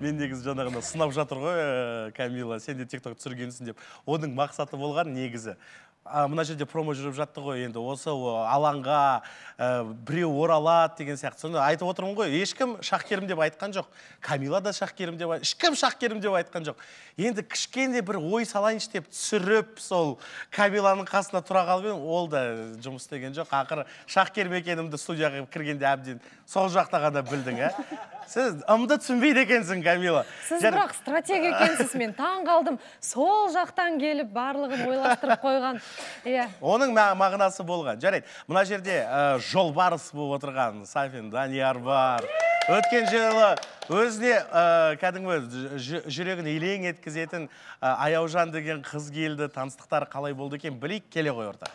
Мен негізі жаңағында сынап жатыр ғой, Камила, сен де TikTok түсіргенсің деп. Оның мақсаты болған негізі. Мына жерде промо жүріп жатты ғой, енді осы алаңға біреу оралады деген сияқты. Соны айтып отырмын ғой, ешкім шақкерім деп айтқан жоқ. Камила да шақкерім деп айтқан, ешкім шақкерім деп айтқан жоқ. Енді кішкене бір ой салайыншы деп түсіріп, сол Камиланың қасына тұра қалып едім, ол да жұмыс істеген жоқ. Ақыры шақкерім екенімді студияға кіргенде әбден сол жақта ғана білдің, Сіз ымды түсінбейді екенсің, Камила. Сіз бірақ стратег екенсіз, мен таң қалдым. Сол жақтан келіп, барлығын ойластырып қойған. Оның мағынасы болған. Жарайды, мұна жерде жолбарыс болып отырған Сафин Данияр бар. Өткен жылы өзіне кәдімгі жүрегін елең еткізетін Аяужан деген қыз келді. Таныстықтары қалай болды екен, білейік, келе ғой орта.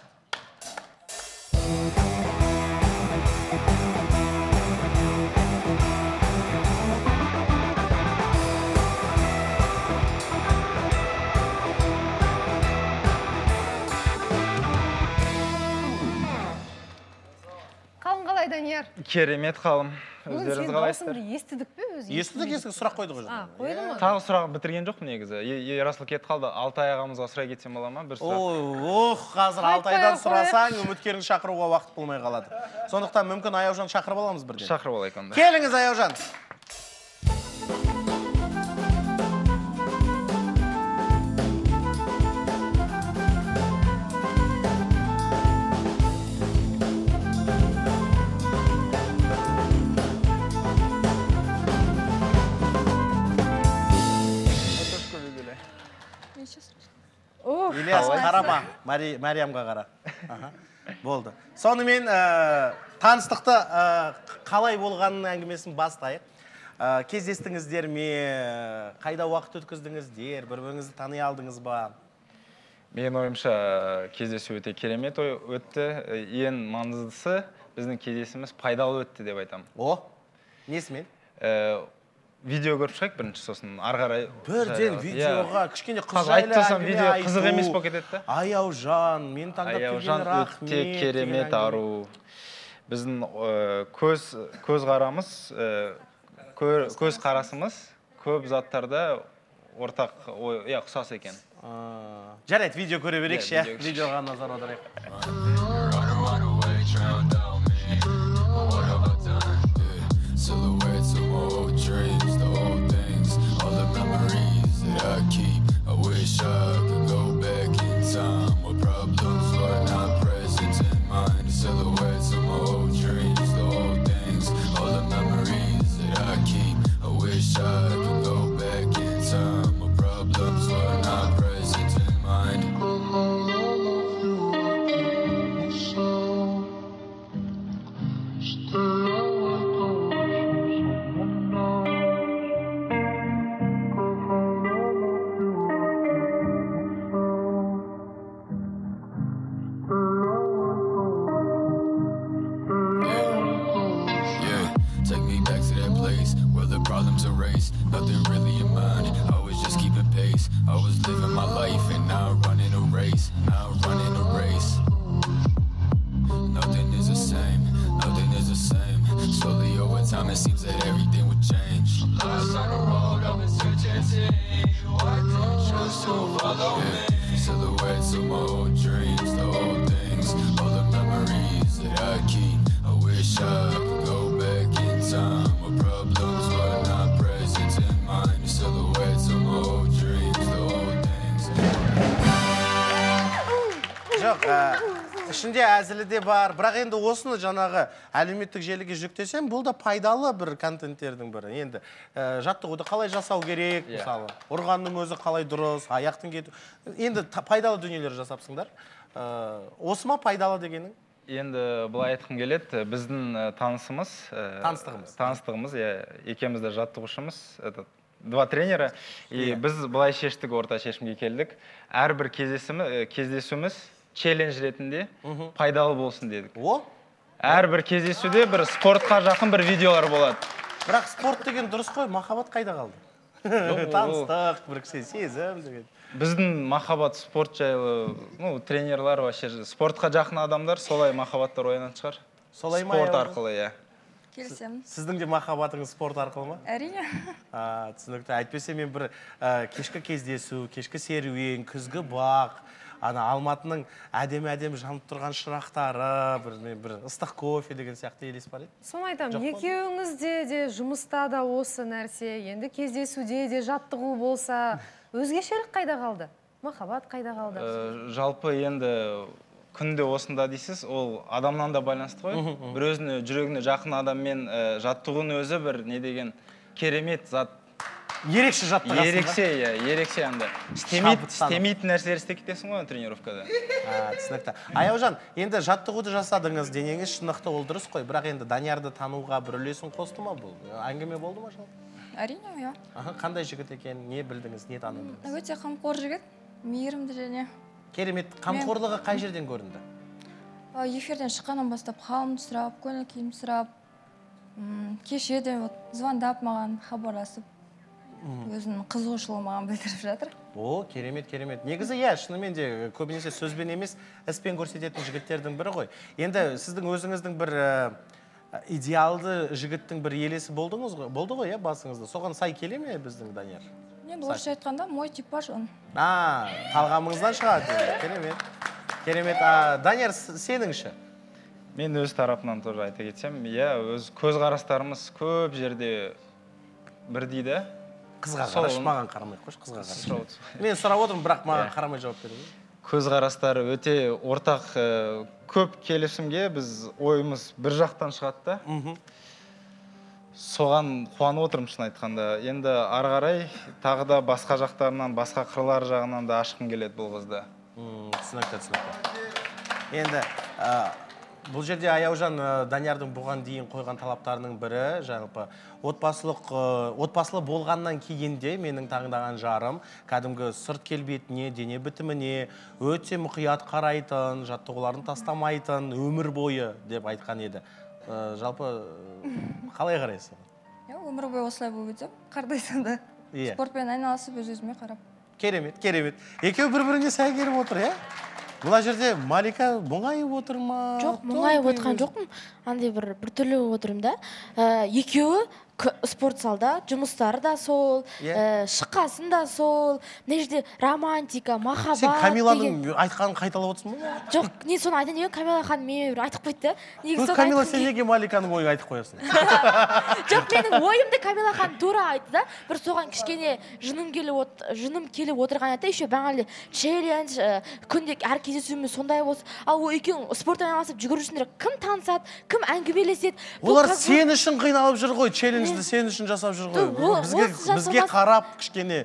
Данияр. Керемет қалым. Өздеріңіз қалайсыздар? Естідік пе өзі? Естідік, сұрақ қойды ғой. Қойды ма? Тағы сұрақ бітірген жоқпын негізі. Ерасыл кетіп қалды. Алтай ағамызға сұрай кетсем бола ма? Бір сұрақ. Қазір Алтайдан сұрасаң, үміткерін шақыруға вақыт болмай қалады. Сондықтан мүмкін Аяужан шақырып аламыз бірден. Шақырып алайық онда. Келіңіз, Аяужан. Ильяс, қарама, Мариямға қара. Болды. Сонымен таныстықты қалай болғанын әңгімесін бастайық. Кездестіңіздер ме, қайда уақыт өткіздіңіздер, бір-біріңізді тани алдыңыз ба? Мен ойымша кездесу өте керемет өтті. Ең маңыздысы біздің кездесіміз пайдалы өтті деп айтамын. Несімен? Видео көріп шығайық бірінші, сосын арғарай. Бірден видеоға кішкене қыз жайлы әңгіме айту. Қызық емес болып кетеді. Аяужан, мен таңдап келген рахмет. Аяужан өте керемет ару. Біздің көз қарамыз, көз қарасымыз көп заттарда ортақ, ұқсас екен. Жарайды, видео көре берейікші, видеоға назар аударайық. Silhouettes of my old dreams, the old things, all the memories that I keep. I wish I could go back in time. My problems were not present in mind. Silhouettes of my old dreams, the old things, all the memories that I keep. I wish I could go back in time. My problems were not present in mind. Nothing really in mind, I was just keeping pace. I was living my life and now I'm running a race. Nothing is the same, nothing is the same. Slowly over time it seems that everything would change. I'm lost on the road, I'm in search and change. Why don't you choose to follow me? Silhouettes of my old dreams, the old things, all the memories that I keep. I wish I could go back in time. My problems were not present in mind. The silhouettes of my old dreams, the old things. Жоқ, ішінде әзілі де бар, бірақ енді осыны жаңағы әлеуметтік желіге жүктесем, бұл да пайдалы бір контенттердің бірі. Енді жаттығуды қалай жасау керек, мысалы, ұрғанның өзі қалай дұрыс, аяқтың кету. Енді пайдалы дүниелер жасапсыңдар. Осы ма пайдалы дегенің? Енді бұлай айтқым келеді, біздің таныстығымыз, екеумізді жаттығушымыз, два тренера, біз бұлай шештік, орта шешімге келдік. Әрбір кездесуіміз челлендж ретінде пайдалы болсын дедік. Әрбір кездесуде бір спортқа жақын бір видеолар болады. Бірақ спорт деген дұрыс қой, махаббат қайда қалды? Таныстық, бір кісі сезім деген. Біздің махаббат спорт жайлы, тренерлар, спортқа жақын адамдар, солай махаббаттар оянатын шығар. Солай ма? Спорт арқылы, келісемін. Сіздің де махаббатыңыз спорт арқылы ма? Әрине. Түсінікті. Әйтпесе мен бір кешкі кездесу, кешкі серуен, күзгі бақ, Алматының әдемі жанып тұрған шырақтары, бір ыстық кофе деген сияқты елес бар еді. Соны айтамын, екеуіңізде де жұмыста да осы нәрсе, енді кездесуде де жаттығу болса, өзгешелік қайда қалды? Махаббат қайда қалды? Жалпы енді күнде осында дейсіз, ол адамнан да байланысты ғой. Бір өзіне жүрегіне жақын адаммен жаттығудың өзі бір не деген керемет зат. Ерекше жаттығасың ба? Ерекше анда. Істемейтін нәрселер істеп кетесің ғой тренировкада. Түсінікті. Аяужан, енді жаттығуды жасадыңыз, денеңіз шынықты ол дұрыс қой, бірақ енді Даниярды тануға бір үлесін қосты ма бұл? Әңгіме болды ма жалпы? Әрине, иә. Қандай жігіт екен, не білдіңіз, не таныдыңыз? Өте қамқор жігіт, мейірімді және. Керемет, қамқорлығы қай жерден көрінді? Эфирден шыққаннан бастап халымды сұрап, көңіл күйімді сұрап, кеше де звондап маған хабарласып, өзінің қызығушылығын маған білдіріп жатыр. Керемет. Негізі шынымен де көбінесе сөзбен емес, іспен көрсететін жігіттердің бірі ғой. Енді сіздің өзіңіздің бір идеалды жігіттің бір елесі болды ғой, басыңызда. Соған сай келе ме біздің Данияр? Орысша айтқанда, мой типаж он. Талғамыңыздан шығады. Керемет. Данияр, сеніңші? Мен өз тарапынан тоже айта кетсем, өз көзқарастарымыз көп жерде бір дейді. Қызға қараш, маған қарамай қош, қызға қараш. Мен сұрап отырмын, бірақ маған қарамай жауап береді. Көзқарастары өте ортақ, көп келісімге біз ойымыз бір жақтан шығады да. Соған қуанып отырмын шын айтқанда. Енді ары қарай тағы да басқа жақтарынан, басқа қырлар жағынан да ашқым келеді бұл қызды. Түсінікті. Енді бұл жерде Аяужан Даниярдың бұған дейін қойған талаптарының бірі, жалпы отбасылы болғаннан кейінде менің таңдаған жарым кәдімгі сырт келбетіне, дене бітіміне өте мұқият қарайтын, жаттығуларын тастамайтын, өмір бойы деп айтқан еді. Жалпы қалай қарайсың? Өмір бойы осылай болып өтіп, қардайсың да. Спортпен айналысып, өз-өзіме қарап. Керемет. Екеу бір-біріне сай келіп отыр, Бұла жерде Малика мұңайып отыр ма? Жоқ, мұңайып отқан жоқпын. Андай бір түрлі отырым да. Екеуі спорт залда, жұмыстары да сол, шыққасын да сол, мына жерде романтика, махаббат деген. Сен Камиланың айтқанын қайталап отырсың ба? Жоқ, не соны айтайын деген, Камила ханым мен бір айтып қойды. Камила, сен неге Маликаның ойын айтып қоясың? Жоқ, менің ойымды Камила ханым тура айтты да, бір соған кішкене жыным келіп отырған айтты, еще бәңгілі челлендж, күнде әр кездесуіміз сондай болсын. Ал ол екеуің спортпен айналысып жүгірушілер кім танысады, кім әңгімелеседі? Олар сен үшін қиналып жүр ғой, челлендж сен үшін жасап жүр ғой. Бізге қарап кішкене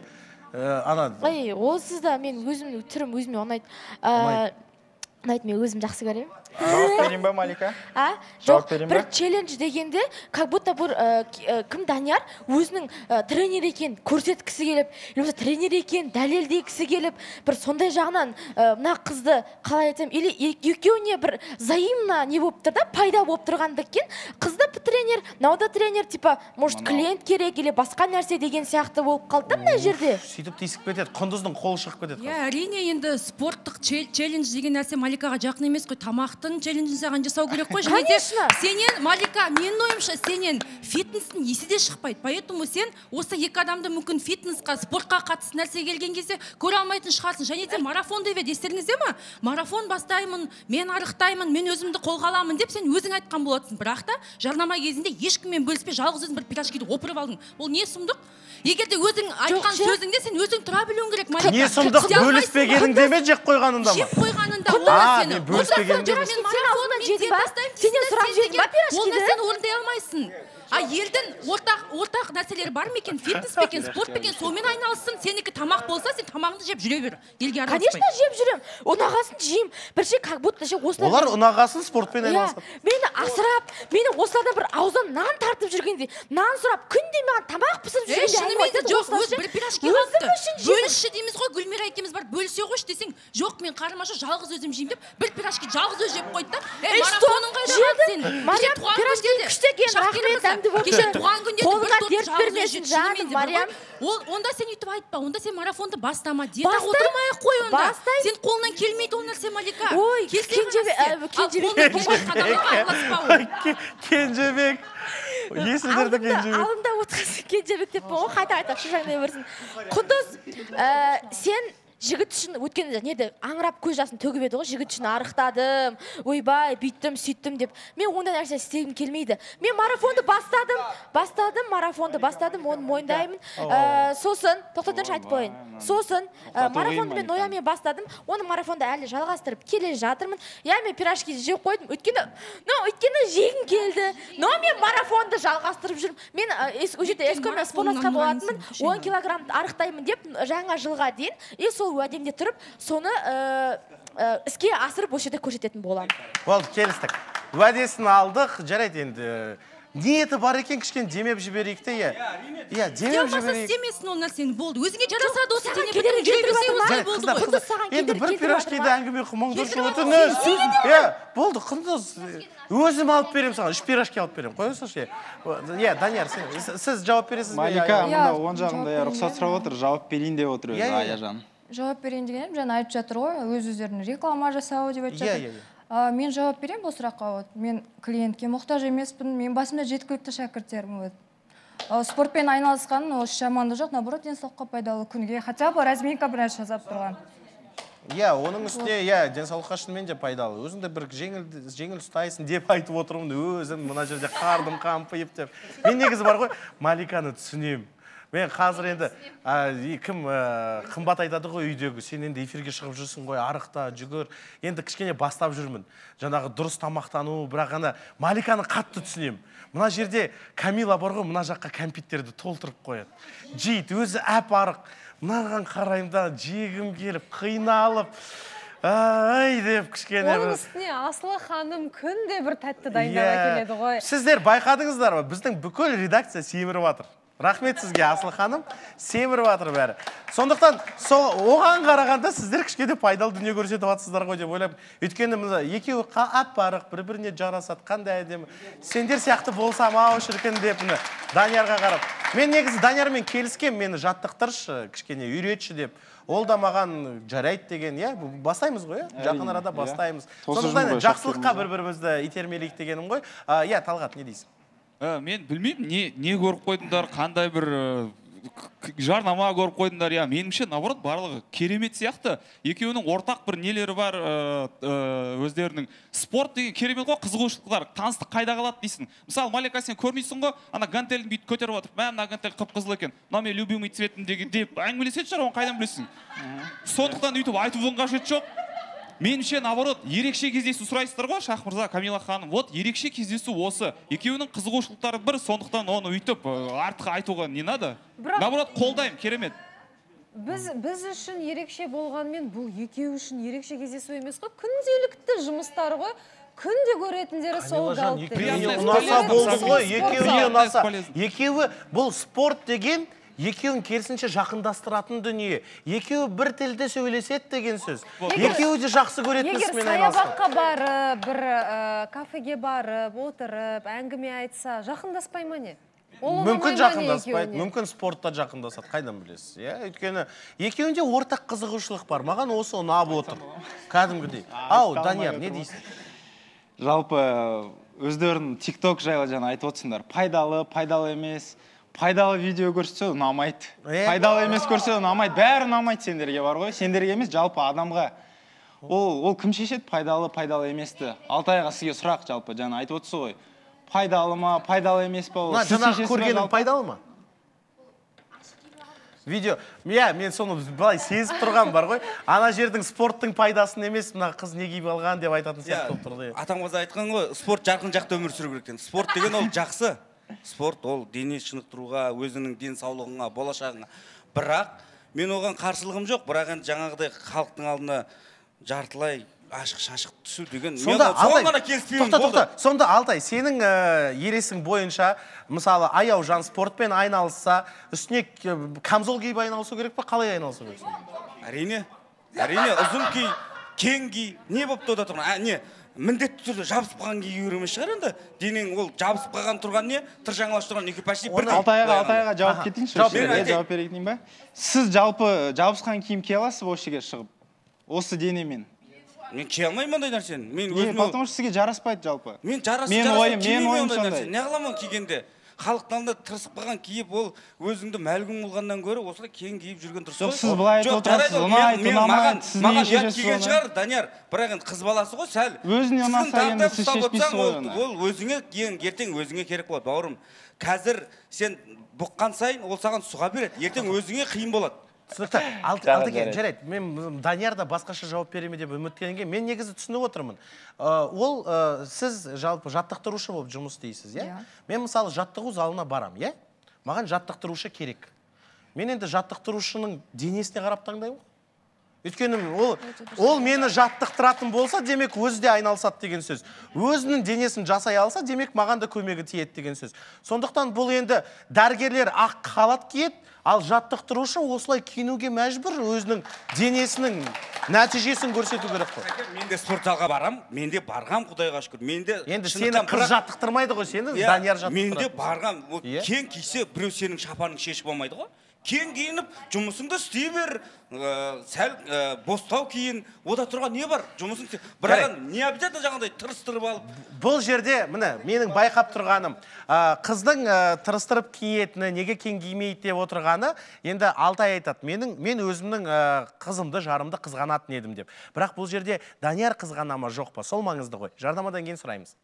Олсыз да мен өзімнің түрім өзіме ұнайды, мен өзім жақсы көремін. Жауап берейін ба, Малика? Жоқ, бір челлендж дегенде, как будто бір кім Данияр өзінің тренер екен көрсеткісі келіп, немесе тренер екен дәлелдегісі келіп, бір сондай жағынан мына қызды қалай айтсам, или екеуіне бір взаимно не болып тұр да, пайда болып тұрғандықтан, қызды тренер, мынау тренер, типа, может, клиент керек, или басқа нәрсе деген сияқты болып қалды мына жерде. Сөйтіп тесік кетеді, құндыздың қолы шығып кетеді. Әрине, енді спорттық челлендж деген нәрсе Маликаға жақын емес қой, тамақтың челленджін саған жасау керек қой. Конечно. Сенен, Малика, менің ойымша, сенен фитнестің есі де шықпайды. Поэтому сен осы екі адамды мүмкін фитнесқа, спортқа қатысты нәрсе келген кезде көре алмайтын шығарсың. Және де марафон деп еді, естеріңізде ма? Марафон бастаймын, мен арықтаймын, мен өзімді қолға аламын деп сен өзің айтқан болатсың. Бірақ та жарнама кезінде ешкіммен бөліспей жалғыз өзің бір пирожкиді опырып алдың. Ол не сұмдық? Егер де өзің айтқан сөзіңде сен өзің тұра білуің керек, Малика. Не сұмдық, бөліспегеніңде ме, жеп қойғанында ма? Жеп қойғанында олар сені. Сенен сұрап жедім ба пирожкиді? Оны сен орындай алмайсың. Елдің ортақ нәрселері бар ма екен, фитнес пе екен, спорт пе екен, сонымен айналыссың. Сенікі тамақ болса, сен тамағыңды жеп жүре бер. Елге араласпай. Конечно, жеп жүрем. Ұнағасын жейм. Бірше, как будто осылар. Олар ұнағасын спортпен айналысады. Мені асырап, мені осылардан бір ауздан нан тартып жүргенде, нан сұрап, күнде маған тамақ пісіп жүргенде. Шынымен жоқ, өз бір пирожки қалыпты. Бөлісші дейміз ғой, Гүлмира екеуміз бар, бөлісе қойшы десең, жоқ, мен қарым ашып жалғыз өзім жеймін деп, бір пирожки жалғыз өз жеп қойды да. Марафоның қайда қалды сенің? Мариям, пирожки күшті екен, рахмет, жанды болып кеше туған күнде қолыңа дерт бермесін жаным, Мариям. Онда сен үйтіп айтпа, онда сен марафонды бастама, диетаға отырмай-ақ қой онда. Сен қолынан келмейді ол нәрсе, Малика. Ой, Кенжебек. Есілдерді Кенжебек. Алдында отырғысы Кенжебек деп бұл, қайта шыжаңдай берсін. Құндыз, сен жігіт үшін өткенде неде аңырап көз жасын төгіп еді ғой, жігіт үшін арықтадым, ойбай, бүйттім, сөйттім деп. Мен ондай нәрсе істегім келмейді. Мен марафонды бастадым, оны мойындаймын. Сосын, тоқтатыншы айтып қойын. Сосын, марафонды мен ноямен бастадым, оны марафонды әлі жалғастырып келе жатырмын. Мен пирожки жеп қойдым, өйткені жегім келді. Но мен марафонды жалғастырып жүрмін. Мен ол жерде эскомен спортласқа болатынмын, 10 килограмм арықтаймын деп жаңа жылға дейін, сол уәдемде тұрып, соны іске асырып осы жерде көрсететін боламын. Болды, келістік. Уәдесін алдық, жарайды енді. Ниеті бар екен кішкен демеп жіберейік те, иә, демеп жіберейік. Істемесін ол нәрсені, болды. Өзіңе жарасады осы дене бітіріп жүре берсе осылай болды ғой. Енді бір пирожкиді әңгіме қымаңдыршы өтініш. Болды, Құндыз. Өзім алып берем саған, 3 пирожки алып берем. Қойыңызшы. Данияр, сіз жауап бересіз бе? Малика, мұнда оң жағында рұқсат сұрап отыр, жауап берейін деп отыр өзі, Аяжан. Жауап берейін дегенім, жаңа айтып жатыр ғой, өздерінің реклама жасау деп айтып жатыр. Мен жауап берейін бұл сұраққа. Мен клиентке мұқтаж емеспін, мен басымда жеткілікті шәкірттерім. Спортпен айналысқаным осы жаманды жоқ, наоборот, денсаулыққа пайдалы күнге, хотя бы разминка біраз жазап тұрған. Оның үстіне, денсаулыққа шынымен де пайдалы. Өзіңді бір жеңіл ұстайсың деп айтып отырмын, өзім мына жерде қардым қампиып деп. Мен негізі бар ғой, Маликаны түсінемін. Мен қазір енді кім қымбат айтады ғой үйдегі, сен енді эфирге шығып жүрсің ғой, арықта, жүгір. Енді кішкене бастап жүрмін. Жаңағы дұрыс тамақтану, бірақ ана Маликаны қатты түсінемін. Мына жерде Камила бар ғой, мына жаққа кәмпиттерді толтырып қояды. Жейді, өзі әп арық. Мынаған қараймда жегім келіп, қиналып. Ай деп кішкене. Оның үстіне Асылы ханым күнде бір тәтті дайындап келеді ғой. Сіздер байқадыңыздар ма? Біздің бүкіл редакция семіріп жатыр. Рахмет сізге, Асыл ханым, семіріп жатыр бәрі. Сондықтан, оған қарағанда сіздер кішкене пайдалы дүние көрсетіп жатсыздар ғой деп ойлап. Өйткені екеуі аппарық, бір-біріне жарасады, қандай әдемі. Сендер сияқты болсам ау шіркін деп Даниярға қарап. Мен негізі Даниярмен келіскен, мені жаттықтыршы, кішкене үйретші деп. Ол да маған жарайды деген, бастаймыз ғой, жақын арада бастаймыз. Сондықтан жақсылыққа бір-бірімізді итермелейік дегенім ғой. Талғат, не дейсің? Мен білмеймін, не көріп қойдыңдар, қандай бір жарнама көріп қойдыңдар. Меніңше, наоборот, барлығы керемет сияқты. Екеуінің ортақ бір нелері бар, өздерінің. Спорт деген керемет қой, қызығушылықтар. Таныстық қайда қалады дейсің. Мысалы, Малика, сен көрмейсің ғой, ана гантелін бүйтіп көтеріп отыр. Мына гантель қып-қызыл екен. Мына мен любимый цветім деп әңгімелеседі шығар, оны қайдан білесің? Сондықтан өйтіп айтудың қажеті жоқ. Меніңше, наоборот, ерекше кездесу сұрайсыздар ғой, Шах мырза, Камила ханым. Вот, ерекше кездесу осы. Екеуінің қызығушылықтары бір, сондықтан оны өйтіп артық айтуға не надо? Наоборот, қолдаймын, керемет. Біз үшін ерекше болғанмен, бұл екеу үшін ерекше кездесу емес қой, күнделікті жұмыстар ғой. Күнде көретіндері сол қалыпты. Ұнаса болды ғой, екеуіне ұнаса. Екеуі бұл спорт деген екеуін керісінше жақындастыратын дүние. Екеуі бір тілде сөйлеседі деген сөз. Екеуі де жақсы көретін ісімен айналысқан. Егер саябаққа барып, бір кафеге барып, отырып, әңгіме айтса, жақындаспай ма не? Мүмкін жақындаспайды, мүмкін спортта жақындасады, қайдан білесіз. Өйткені екеуінде ортақ қызығушылық бар. Маған осы ұнап отыр. Кәдімгідей. Ау, Данияр, не дейсің? Жалпы өздерінің TikTok жайлы жаңа айтып отырсыңдар. Пайдалы емес. Пайдалы видео көрсе ұнамайды. Пайдалы емес көрсе ұнамайды. Бәрі ұнамайды сендерге бар ғой. Сендерге емес, жалпы адамға. Ол кім шешеді пайдалы еместі? Алтайға сізге сұрақ жалпы, жаңа айтып отырсыз ғой. Пайдалы ма, пайдалы емес па? Жаңағы көргенің пайдалы ма? Видео. Мен соны былай сезіп тұрған бар ғой. Ана жердің спорттың пайдасын емес, мына қыз не киіп алған деп айтатын сияқты болып тұрды. Атамыз айтқан ғой, спорт жарқын жақты өмір сүру керек. Спорт деген ол жақсы. Спорт ол дене шынықтыруға, өзінің денсаулығыңа, болашағыңа. Бірақ мен оған қарсылығым жоқ. Бірақ енді жаңағыдай халықтың алдына жартылай ашық-шашық түсу деген. Сонда Алтай, сенің ересің бойынша, мысалы, аяу жан спортпен айналысса, үстіне камзол киіп айналысу керек па, қалай айналысу керек? Әрине, ұзын ки, кең ки, не болып тода тұрған? міндетті түрде жабысып қалған киге беру емес шығар енді. Денең ол жабысып қалған тұрған не? Тыр жаңалаш тұрған екі почти бірдей. Алтайға жауап кетейінші. Жауап берейін ба? Сіз жалпы жабысқан киім кие аласыз ба осы жерге шығып? Осы денемен? Мен кие алмаймын ондай нәрсені. Мен өзіме... Потому что сізге жараспайды жалпы. Мен кимеймін ондай нәрсені. Не қыламын кигенде? Халықтың алдында тырысып қалған киіп, ол өзіңді мәлгүн болғаннан гөрі осылай кең киіп жүрген дұрыс қой. Жоқ, сіз былай айтып отырасыз, ұнайды, ұнамайды, сіз не шешесіз киген шығар, Данияр. Бірақ енді қыз баласы ғой, сәл. Өзіне ұнаса енді сіз шешпейсіз ғой оны. Ол өзіңе ертең өзіңе керек болады, бауырым. Қазір сен бұққан сайын ол саған сұға береді. Ертең өзіңе қиын болады. Түсінікті. Алтыген, жарайды. Мен Данияр да басқаша жауап береме деп үміттенген. Мен негізі түсініп отырмын. Ол сіз жалпы жаттықтырушы болып жұмыс істейсіз, иә? Мен мысалы жаттығу залына барам, иә? Маған жаттықтырушы керек. Мен енді жаттықтырушының денесіне қарап таңдаймын. Өйткені ол мені жаттықтыратын болса, демек өзі де айналысады деген сөз. Өзінің денесін жасай алса, демек маған да көмегі тиеді деген сөз. Сондықтан бұл енді дәрігерлер ақ халат киеді, ал жаттықтырушы осылай киінуге мәжбүр, өзінің денесінің нәтижесін көрсету керек қой. Мен де спортзалға барам, мен де барғам, Құдайға шүкір. Енді сені қыз жаттықтырмайды ғой, сені Данияр жаттықтырады. Мен де барғам, кең кисе біреу сенің шапаның шешіп болмайды ғой. Кең киініп, жұмысыңды істей бер, сәл бостау кейін, ода тұрған не бар? Жұмысың істей. Бірақ не обязательно жаңағыдай тырыстырып алып. Бұл жерде, міне, менің байқап тұрғаным, қыздың тырыстырып киетіні, неге кең кимейді деп отырғаны, енді Алтай айтады, мен өзімнің қызымды, жарымды қызғанатын едім деп. Бірақ бұл жерде Данияр қызғана ма жоқ па? Сол маңызды ғой. Жарнамадан кейін сұраймыз.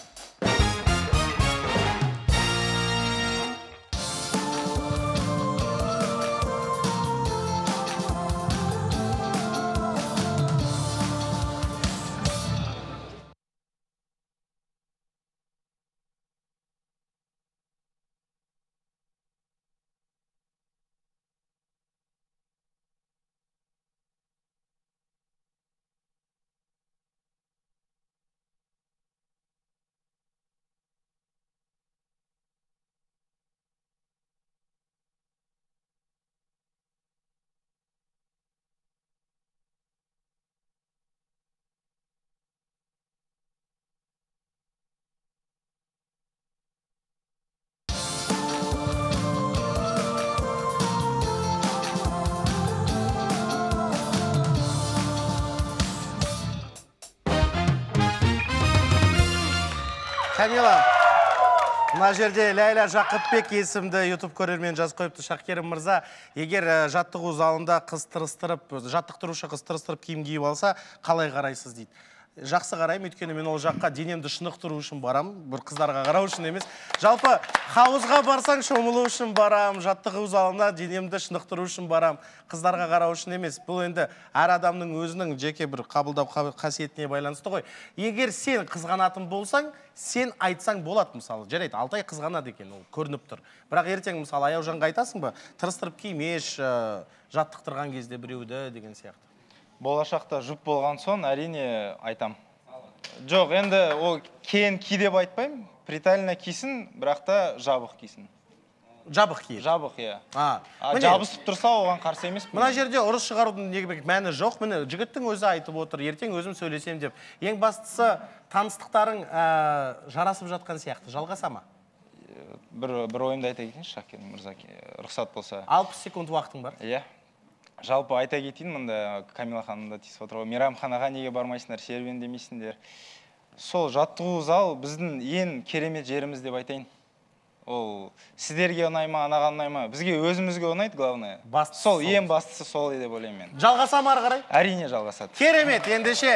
Камила, мына жерде Ләйла Жақыпбек есімді YouTube көрермен жазып қойыпты. Шақкерім мырза, егер жаттығу залында қыз тырыстырып, жаттықтырушы қыз тырыстырып киім киіп алса, қалай қарайсыз дейді. Жақсы қараймын, өйткені мен ол жаққа денемді шынықтыру үшін барам, бір қыздарға қарау үшін емес. Жалпы хауызға барсаң шомылу үшін барам, жаттығу залына денемді шынықтыру үшін барам, қыздарға қарау үшін емес. Бұл енді әр адамның өзінің жеке бір қабылдау қасиетіне байланысты ғой. Егер сен қызғанатын болсаң, сен айтсаң болады, мысалы. Жарайды, Алтай қызғанады екен, ол көрініп тұр. Бірақ ертең мысалы Аяужанға айтасың ба, тырыстырып кимеш, жаттықтырған кезде біреуді деген сияқты. Болашақта жұп болған соң әрине айтам. Жоқ, енді ол кен ки деп айтпаймын, притально кисін, бірақ та жабық кисін. Жабық ки? Жабық, иә. Жабысып тұрса оған қарсы емес. Мына жерде ұрыс шығарудың мәні жоқ. Міне жігіттің өзі айтып отыр, ертең өзім сөйлесем деп. Ең бастысы таныстықтарың жарасып жатқан сияқты. Жалғаса ма? Бір ойымды айта кетейінші, Шақкер мырза, рұқсат болса. 60 секунд уақытың бар. Иә. Жалпы айта кетейін, мында Камила ханымда тиісіп отыр. Мейрамханаға неге бармайсыңдар, серуендемейсіңдер. Сол жаттығу зал біздің ең керемет жеріміз деп айтайын. Ол сіздерге ұнай ма, анаған ұнай ма, бізге өзімізге ұнайды, главное. Сол ең бастысы сол деп ойлаймын мен. Жалғаса ма ары қарай? Әрине жалғасады. Керемет, ендеше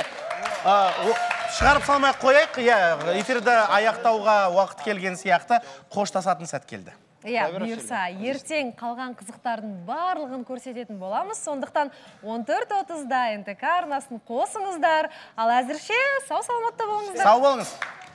шығарып салмай қояйық, эфирді аяқтауға уақыт келген сияқты қоштасатын сәт келді. Бұйырса, ертең қалған қызықтардың барлығын көрсететін боламыз. Сондықтан 14:30-да НТК арнасын қосыңыздар. Ал әзірше сау саламатта болыңыздар. Сау болыңыз.